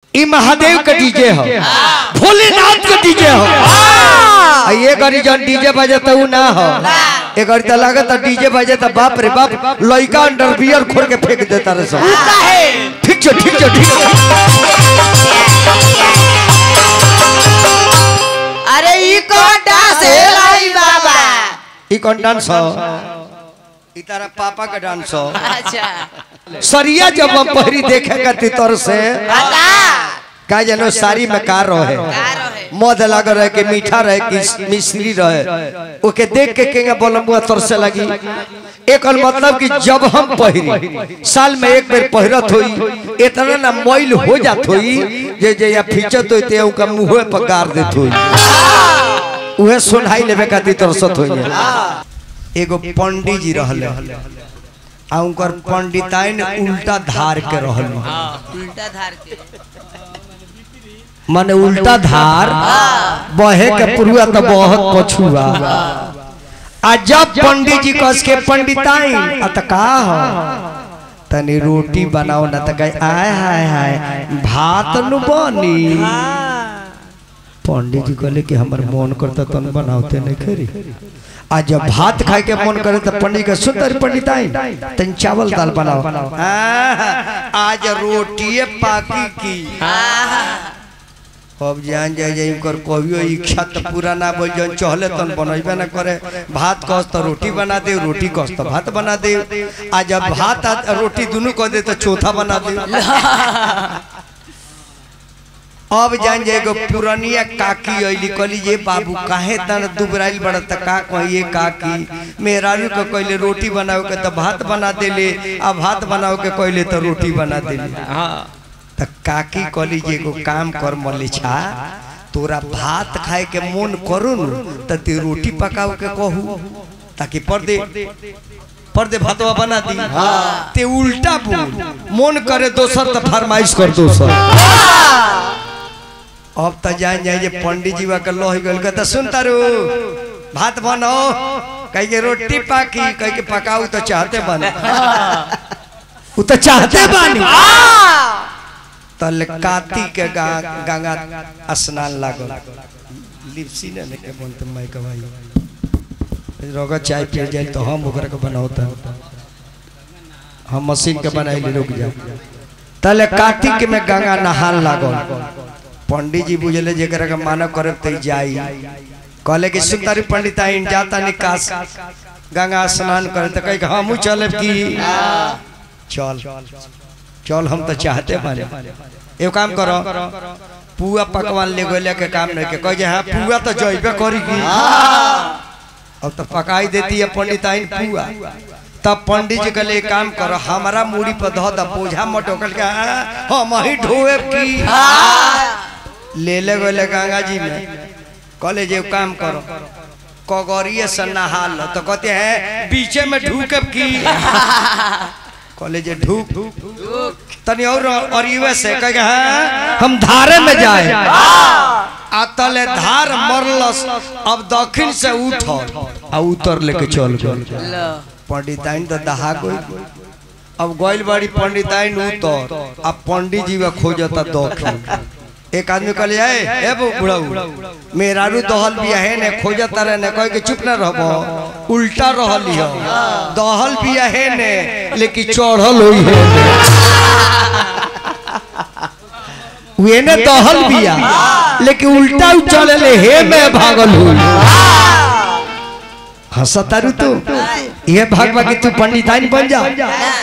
ई महादेव के डीजे हो, भोलेनाथ के डीजे हो। ये गरी जन डीजे बजाता हूँ ना हो, एक गरी तो लगता डीजे बजाता बाप रे बाप लड़का अंडरवियर खोल के फेंक देता रे सब। ठीक छो ठीक छो ठीक छो। अरे ई कौन डांस है लाई बाबा? ई कौन डांस हो? ई तारा पापा का डांस हो। अच्छा सरिया जब हम पहरी देखे करती तौर से का जानो साड़ी में कार रहे, मध लग रहे कि मीठा रहे कि मिश्री रहे, ओके देख के केंगा बोलमुआ तौर से लगी। एक मतलब कि जब हम पहरी साल में एक बार पहरत होई, इतना ना मैल हो जात होई जे जे या फीचत होई ते उनका मुंह पर गार देत होई, उहे सुनाई लेवे खातिर तरसत होई। एगो पंडित जी रहले आ उनकर पंडिताइन उल्टा धार के रहल, उल्टा धार के माने उल्टा धार बहे के पुरुआ तो बहुत पछुआ। आ जब पंडित जी कस के पंडिताइन आ त का हो तनी रोटी बनाओ ना त कहे आय हाय हाय भात नु बनी। पंडित जी कहले कि हमर मन करता तन बनावते नहीं खरी। आज जब भात खाए के मन करे तो पंडित के सुंदर पंडिताइन तन चावल दाल बनाओ। आज रोटी पाकी की अब जान जाए जाए कर कहियो इच्छा तो पूरा ना बोल जन चहले तन बनइबे ना करे। भात कस तो रोटी बना दे, रोटी कस तो भात बना दे। आज जब भात रोटी दोनों कह दे तो चौथा बना दे। अब जान जाएगो पुरानिया काकी अइली कहली ये बाबू काहे तन दुबराइल बड़ा त का कहिए काकी मेहरारू के कहले रोटी बनाओ के तो भात बना देले, आ भात बनाओ के कहले तो रोटी बना देले। त काकी कहली जे एगो काम कर मलिछा, तोरा भात खाए के मन करू न त ते रोटी पकाओ के कहू ताकि पर्दे भातवा बना दी। ते उल्टा बोल मन करे दोसर त फरमाइश कर दोसर। अब तो जान जाए जे पंडित जी के लोह गल के तो सुन तारू भात बनाओ कह के रोटी पाकी कह के पकाऊ तो चाहते बन वो तो चाहते बानी। तल काती के गंगा स्नान लागल लिपसी ने के बनते माई के भाई रोगा चाय पिए जाए तो हम ओकरा के बनावता, हम मशीन के बनाई ले रुक जा। तल काती के में गंगा नहान लागल। पंडित जी बुझले जेकरा के माना करे त जाई, कहले कि सुंदरी पंडिताइन जाता निकास गंगा स्नान करे त कह हमहू चले की चल चल हम तो चाहते बानी। एगो काम करो पुआ पकवान ले गोले के काम नहीं के कह जे हां पुआ तो जइबे करी की। अब तो पकाई देती है पंडिताइन पुआ। तब पंडित जी कहले एक काम करो हमारा मूड़ी पर धो द बोझा मटोकल के हम ही ढोए की ले ले गोले गंगा जी में। कहले जे काम करो कगरिए से नहा लो तो कहते हैं बीचे में ढूकब की। कहले जे ढूक तनी और अरिवे से कह हम धारे में जाए आतले धार मरलस। अब दक्षिण से उठो आ उतर लेके चल गए। पंडिताइन तो दहा गई। अब गोइल बाड़ी पंडिताइन उतर अब पंडित जी वा खोजता दक्षिण। एक आदमी कहले ए बुढ़ाऊ मेहरारू दहल बिया है ने खोजता रहे ने कह के चुप न रहबो उल्टा रहली हो। दहल बिया है ने लेकिन चढ़ल होई है वे ने दहल बिया लेकिन उल्टा चले हे में भागल हुई। हंसतारू तू ये भागवा कि तू पंडिताइन बन जा।